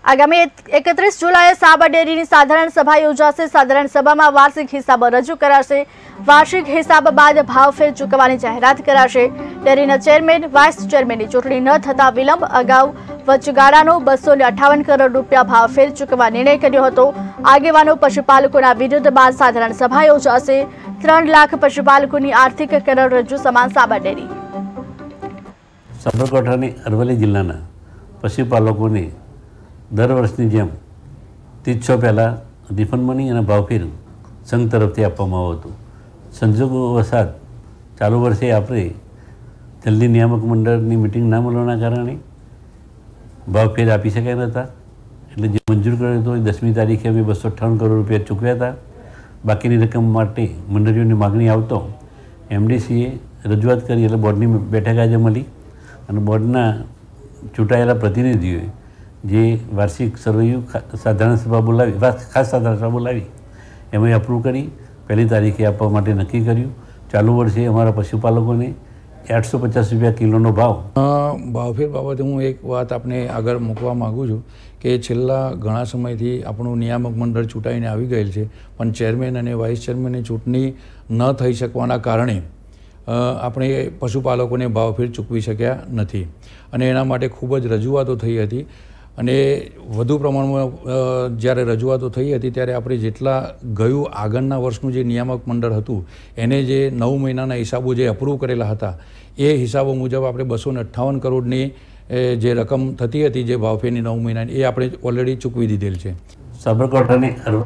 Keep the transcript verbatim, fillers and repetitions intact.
આગામી એકત્રીસ જુલાઈએ સાબર ડેરીની સાધારણ સભા યોજાશે। સાધારણ સભામાં વાર્ષિક હિસાબ રજૂ કરાશે। વાર્ષિક હિસાબ બાદ ભાવફેર ચૂકવવાની જાહેરાત કરાશે। ડેરીના ચેરમેન, વાઇસ ચેરમેનની ચૂંટણી ન થતા વિલંબ અગાઉ વચગાળાનો બસો ને અઠ્ઠાવન કરોડ રૂપિયા ભાવફેર ચૂકવવા નિર્ણય કર્યો હતો। આગેવાનો પશુપાલકોના વિરોધ બાદ સાધારણ સભા યોજાશે। ત્રણ લાખ પશુપાલકોની આર્થિક કરોડરજ્જુ સમાન સાબર ડેરી સાબરકાંઠાની અરવલ્લી જિલ્લાના પશુપાલકોને દર વર્ષની જેમ ત્રીસ પહેલાં રિફંડ મની અને ભાવફેર સંઘ તરફથી આપવામાં આવ્યું હતું। સંજોગોવશાત ચાલુ વર્ષે આપણે જલ્દી નિયામક મંડળની મિટિંગ ના મળવાના કારણે ભાવફેર આપી શક્યા નહોતા। એટલે જે મંજૂર કર્યો હતો એ દસમી તારીખે અમે બસો અઠ્ઠાવન કરોડ રૂપિયા ચૂકવ્યા હતા। બાકીની રકમ માટે મંડળીઓની માગણી આવતો એમડીસીએ રજૂઆત કરી એટલે બોર્ડની બેઠક આજે મળી અને બોર્ડના ચૂંટાયેલા પ્રતિનિધિઓએ જે વાર્ષિક સર્વૈયુ સાધારણ સભા બોલાવી ખાસ સાધારણ સભા બોલાવી એમાં અપ્રૂવ કરી પહેલી તારીખે આપવા માટે નક્કી કર્યું। ચાલુ વર્ષે અમારા પશુપાલકોને આઠસો પચાસ રૂપિયા કિલોનો ભાવ ભાવફેર બાબતે હું એક વાત આપને આગળ મૂકવા માગું છું કે છેલ્લા ઘણા સમયથી આપણું નિયામક મંડળ ચૂંટાઈને આવી ગયેલ છે, પણ ચેરમેન અને વાઇસ ચેરમેનની ચૂંટણી ન થઈ શકવાના કારણે આપણે પશુપાલકોને ભાવફેર ચૂકવી શક્યા નથી અને એના માટે ખૂબ જ રજૂઆતો થઈ હતી અને વધુ પ્રમાણમાં જ્યારે રજૂઆતો થઈ હતી ત્યારે આપણે જેટલા ગયું આગળના વર્ષનું જે નિયામક મંડળ હતું એને જે નવ મહિનાના હિસાબો જે અપ્રૂવ કરેલા હતા એ હિસાબો મુજબ આપણે બસો ને અઠ્ઠાવન કરોડની જે રકમ થતી હતી જે ભાવફેરની નવ મહિનાની એ આપણે ઓલરેડી ચૂકવી દીધેલ છે। સાબરકાંઠાની